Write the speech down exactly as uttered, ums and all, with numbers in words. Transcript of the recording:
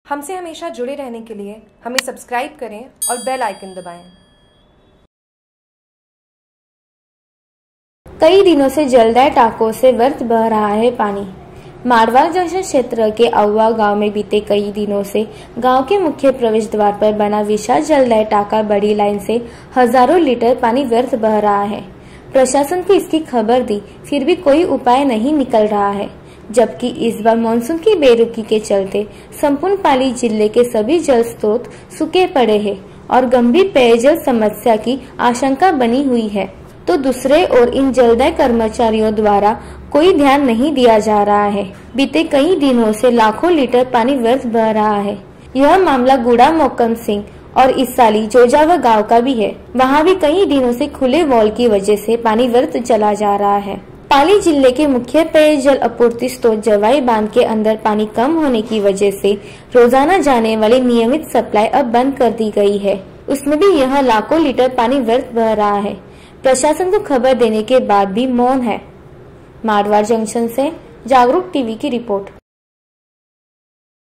हमसे हमेशा जुड़े रहने के लिए हमें सब्सक्राइब करें और बेल आइकन दबाएं। कई दिनों से जलदाय टाकों से व्यर्थ बह रहा है पानी। मारवाड़ जंक्शन क्षेत्र के अव्वा गांव में बीते कई दिनों से गांव के मुख्य प्रवेश द्वार पर बना विशाल जलदाय टाका बड़ी लाइन से हजारों लीटर पानी व्यर्थ बह रहा है। प्रशासन को इसकी खबर दी, फिर भी कोई उपाय नहीं निकल रहा है। जबकि इस बार मानसून की बेरुखी के चलते संपूर्ण पाली जिले के सभी जल स्रोत सूखे पड़े हैं और गंभीर पेयजल समस्या की आशंका बनी हुई है, तो दूसरे ओर इन जलदाय कर्मचारियों द्वारा कोई ध्यान नहीं दिया जा रहा है। बीते कई दिनों से लाखों लीटर पानी व्यर्थ बह रहा है। यह मामला गुड़ा मोकम सिंह और इसाली जोजावा गांव का भी है। वहां भी कई दिनों से खुले वॉल की वजह से पानी व्यर्थ चला जा रहा है। पाली जिले के मुख्य पेयजल आपूर्ति स्रोत जवाई बांध के अंदर पानी कम होने की वजह से रोजाना जाने वाली नियमित सप्लाई अब बंद कर दी गई है। उसमें भी यह लाखों लीटर पानी व्यर्थ बह रहा है। प्रशासन को खबर देने के बाद भी मौन है। मारवाड़ जंक्शन से जागरूक टीवी की रिपोर्ट।